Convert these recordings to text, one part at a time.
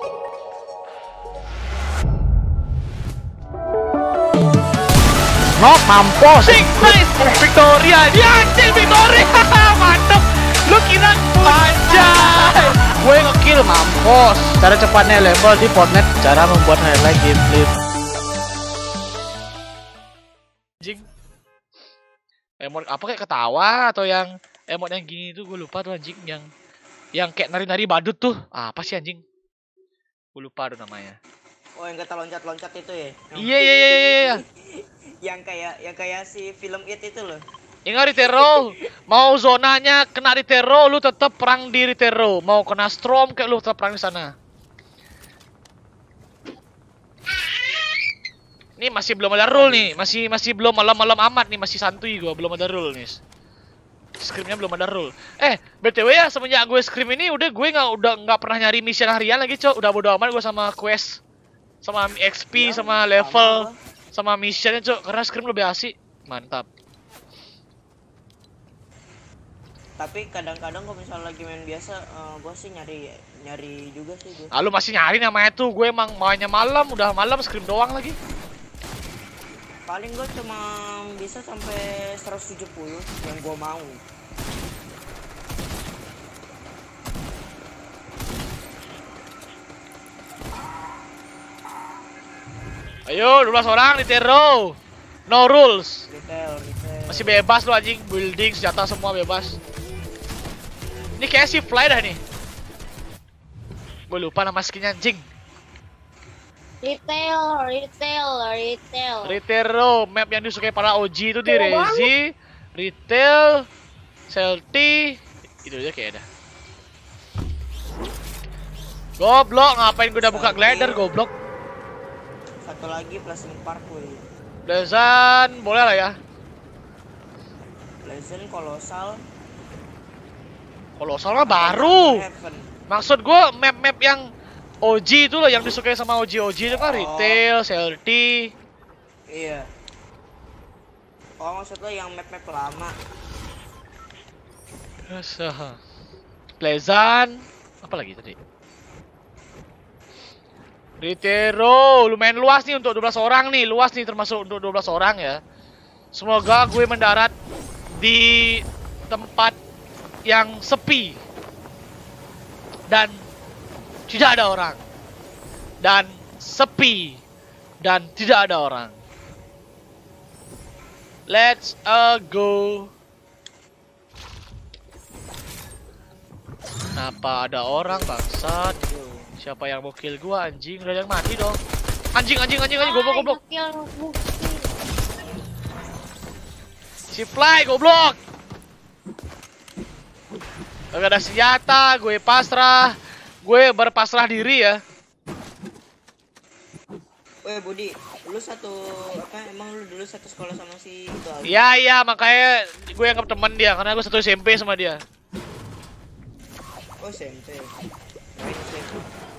Nok mampus. Nice. Victoria. Dia anjing Victoria. Mantap. Lu kira anjay. Gue ngekill mampus. Cara cepatnya level di Fortnite. Cara membuat highlight gameplay. Anjing. Emot apa kayak ketawa atau yang emot yang gini tuh gue lupa tuh anjing yang kayak nari-nari badut tuh. Apa sih anjing? Gue lupa tuh namanya. Oh, yang kata loncat-loncat itu ya? Iya. yang kayak si film It itu loh. Ingat Ritero, mau zonanya kena Ritero, lu tetap perang di Ritero. Mau kena Storm kayak lu tetap perang di sana. Ini masih belum ada rule nih, masih belum malam-malam amat nih, masih santuy gua, belum ada rule nih. Scrimnya belum ada rule. BTW ya, semenjak gue scrim ini udah gue nggak pernah nyari mission harian lagi, Cok. Udah bodo amat gue sama quest, sama XP, Ya, sama level, sama sama missionnya, Cok. Karena scrim lebih asik. Mantap. Tapi kadang-kadang kalau misalnya lagi main biasa, gue sih nyari juga sih gue. Lalu masih nyari namanya tuh, gue emang mainnya malam, udah malam scrim doang lagi. Paling gue cuma bisa sampai 170 yang gue mau. Ayo, 12 orang di Tero. No rules. Retail. Masih bebas lu anjing, building, senjata semua bebas. Ini kayak si Fly dah nih. Gue lupa nama skinnya anjing. Ritero, map yang disukai para OG itu di Rezi, Retail, Selty, itu aja kayaknya. Goblok, ngapain gue udah buka glider, goblok. Satu lagi Pleasant Park, woi. Blazan, boleh lah ya. Pleasant, Kolosal Kolosal mah baru. Heaven. Maksud gue map-map yang OG itu loh, yang disukai sama OG itu kan Retail, Selty. Iya. Oh, maksud lo yang map-map lama. Pleasant, apa lagi tadi? Ritero, lumayan luas nih untuk 12 orang nih, luas nih termasuk untuk 12 orang ya. Semoga gue mendarat di tempat yang sepi dan tidak ada orang, dan sepi dan tidak ada orang. Let's go. Kenapa ada orang bangsat? Siapa yang mau kill gua anjing? Udah yang mati dong. Anjing goblok. Si Fly goblok. Gak ada senjata, gue pasrah. Gue berpasrah diri ya. Weh Budi, lu emang lu dulu satu sekolah sama si itu Ali? Iya, makanya gue anggap teman dia karena gue satu SMP sama dia. Oh, SMP. Main SMP.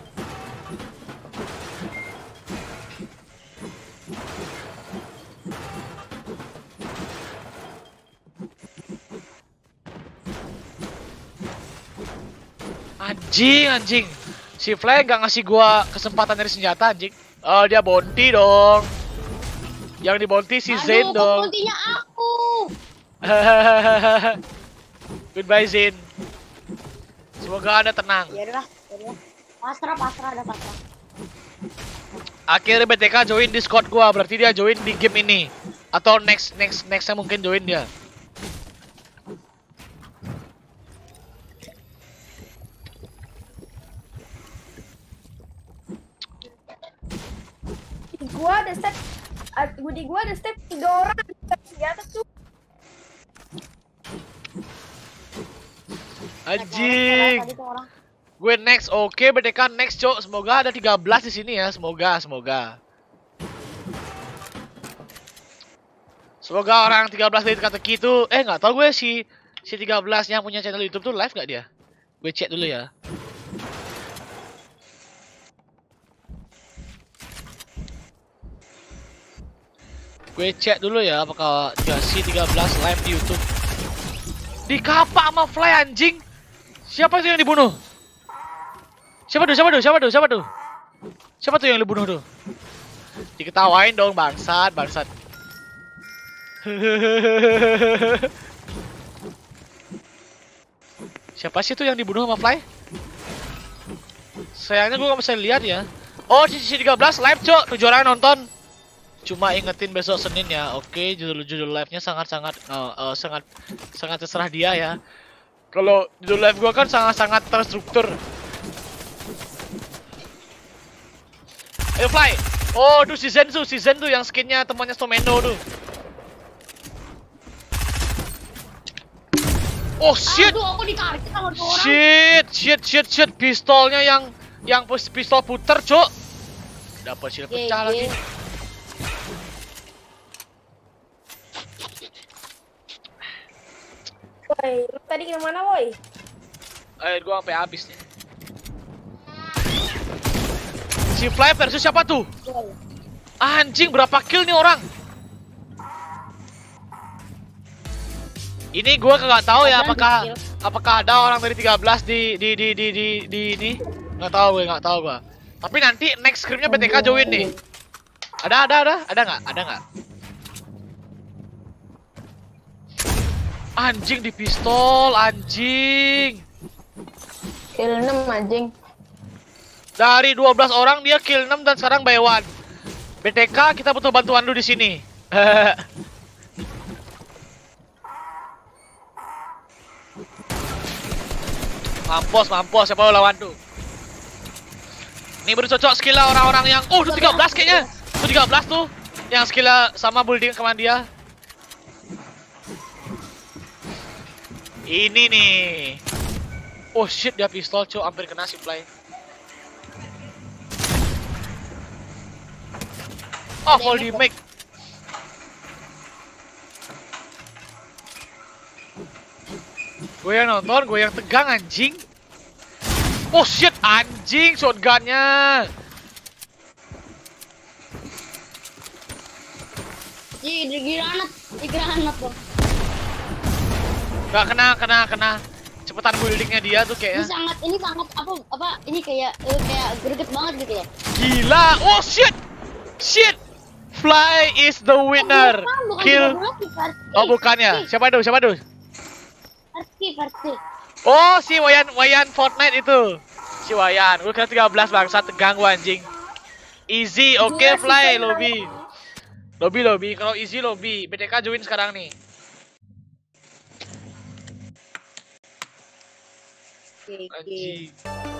Anjing. Si Fly gak ngasih gua kesempatan dari senjata anjing. Dia bounty dong. Yang di bounty si Zain dong. Bounty-nya aku. Goodbye Zain. Semoga Anda tenang. Ya udah. Pasrah ada pasrah. Akhirnya BTK join Discord gua, berarti dia join di game ini. Atau nextnya mungkin join dia. Gua ada step 3 orang di atas tuh. Anjing. Gue next, oke BTK next cok. Semoga ada 13 di sini ya, semoga. Semoga orang 13 dari teka-teki itu, nggak tahu gue si 13 yang punya channel YouTube tuh live nggak dia? Gue cek dulu ya. Gue cek dulu ya apakah si 13 live di YouTube. Dikapak sama Fly anjing. Siapa sih yang dibunuh? Siapa tuh? Siapa tuh yang lu bunuh tuh? Diketawain dong bangsat. Siapa sih tuh yang dibunuh sama Fly? Sayangnya gue gak bisa lihat ya. Oh, CC 13 live cok, 7 orang nonton. Cuma ingetin besok Senin ya. Oke, judul live-nya sangat terserah dia ya. Kalau judul live gue kan sangat terstruktur. Ayo Fly. Oh, tuh si Zen tuh yang skinnya temannya Stomeno tuh. Oh shit. Aduh, aku ditarik sama dua orang. Shit. Pistolnya yang pistol puter, cok. Dapat shield pecah lagi. Woi, lu tadi kemana, woi? Gua sampai habis nih. Si Fly versus siapa tuh? Anjing, berapa kill nih orang? Ini gua kagak tahu ya apakah ada orang dari 13 di ini. Nggak tahu gua. Tapi nanti next scriptnya BTK join nih. Ada nggak? Anjing di pistol, anjing. Kill 6 anjing. Dari 12 orang dia kill 6 dan sekarang by 1. BTK kita butuh bantuan lu di sini. Mampus siapa lawan tuh? Ini baru cocok skill orang-orang yang tuh 13 kayaknya. Tuh 13 tuh yang skill sama building kemana dia. Ini nih. Oh shit, dia pistol cok, hampir kena si Fly. Oh, full damage. Gue yang nonton, gue yang tegang anjing. Oh shit, anjing shotgunnya. Di granat bang. Gak kena. Cepetan buildingnya dia tuh kayaknya. Ini sangat apa ini kayak greget banget gitu ya. Gila. Oh shit. Fly is the winner. Kill. Oh bukannya. Siapa tuh? Versi. Oh si Wayan Fortnite itu. Si Wayan. Gue kira 13 bangsa, tegang gua anjing. Easy, oke Fly lobby. Lobby. Kalau easy lobby. BTK join sekarang nih. Anjing.